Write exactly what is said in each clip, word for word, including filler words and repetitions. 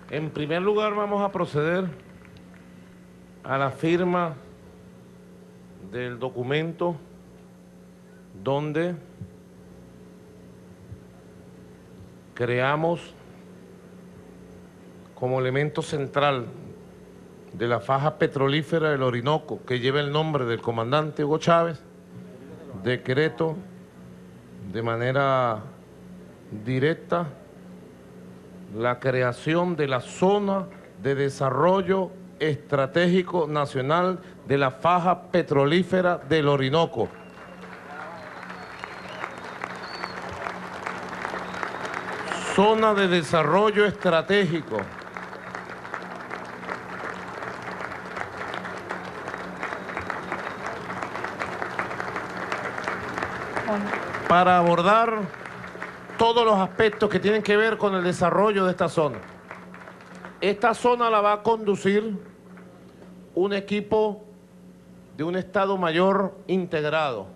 En primer lugar, vamos a proceder a la firma del documento donde creamos como elemento central de la faja petrolífera del Orinoco, que lleva el nombre del comandante Hugo Chávez, decreto de manera directa la creación de la zona de desarrollo estratégico nacional de la faja petrolífera del Orinoco. Zona de desarrollo estratégico. Para abordar todos los aspectos que tienen que ver con el desarrollo de esta zona. Esta zona la va a conducir un equipo de un Estado Mayor integrado,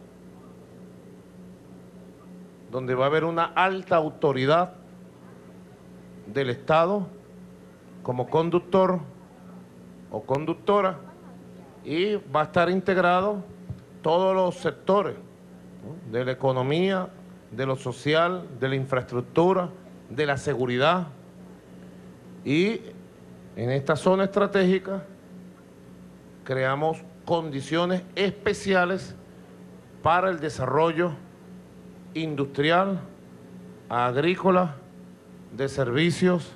donde va a haber una alta autoridad del Estado como conductor o conductora, y va a estar integrado todos los sectores, ¿no?, de la economía, de lo social, de la infraestructura, de la seguridad. Y en esta zona estratégica creamos condiciones especiales para el desarrollo industrial, agrícola, de servicios,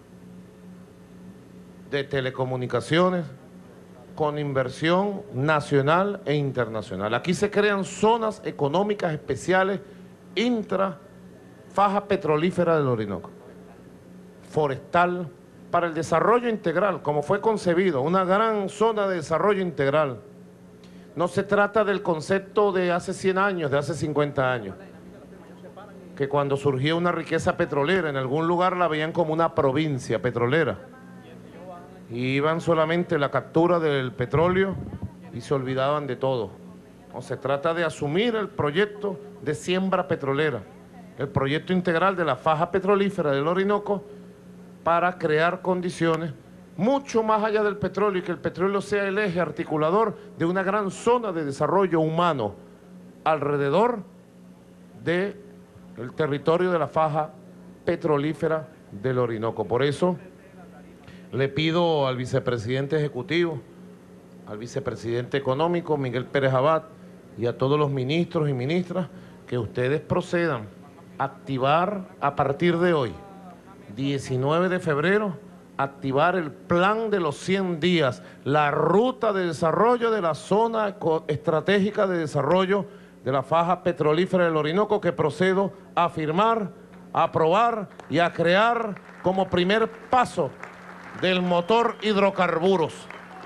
de telecomunicaciones, con inversión nacional e internacional. Aquí se crean zonas económicas especiales intra faja petrolífera del Orinoco, forestal, para el desarrollo integral, como fue concebido, una gran zona de desarrollo integral. No se trata del concepto de hace cien años, de hace cincuenta años, que cuando surgía una riqueza petrolera, en algún lugar la veían como una provincia petrolera, y iban solamente la captura del petróleo y se olvidaban de todo. No, se trata de asumir el proyecto de siembra petrolera, el proyecto integral de la faja petrolífera del Orinoco, para crear condiciones mucho más allá del petróleo, y que el petróleo sea el eje articulador de una gran zona de desarrollo humano alrededor del territorio de la faja petrolífera del Orinoco. Por eso le pido al vicepresidente ejecutivo, al vicepresidente económico, Miguel Pérez Abad, y a todos los ministros y ministras, que ustedes procedan a activar a partir de hoy, diecinueve de febrero, activar el plan de los cien días, la ruta de desarrollo de la zona estratégica de desarrollo de la faja petrolífera del Orinoco, que procedo a firmar, a aprobar y a crear como primer paso del motor hidrocarburos.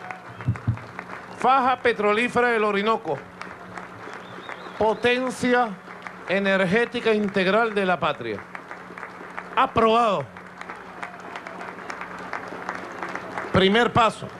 Faja petrolífera del Orinoco, potencia energética integral de la patria. Aprobado. Primer paso.